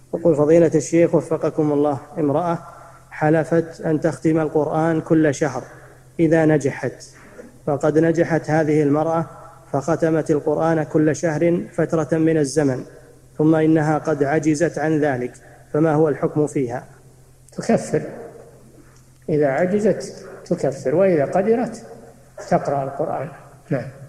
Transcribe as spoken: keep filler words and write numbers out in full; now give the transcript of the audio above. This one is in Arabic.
يقول فضيلة الشيخ وفقكم الله، امرأة حلفت أن تختم القرآن كل شهر إذا نجحت، فقد نجحت هذه المرأة فختمت القرآن كل شهر فترة من الزمن، ثم إنها قد عجزت عن ذلك، فما هو الحكم فيها؟ تكفر، إذا عجزت تكفر، وإذا قدرت تقرأ القرآن. نعم.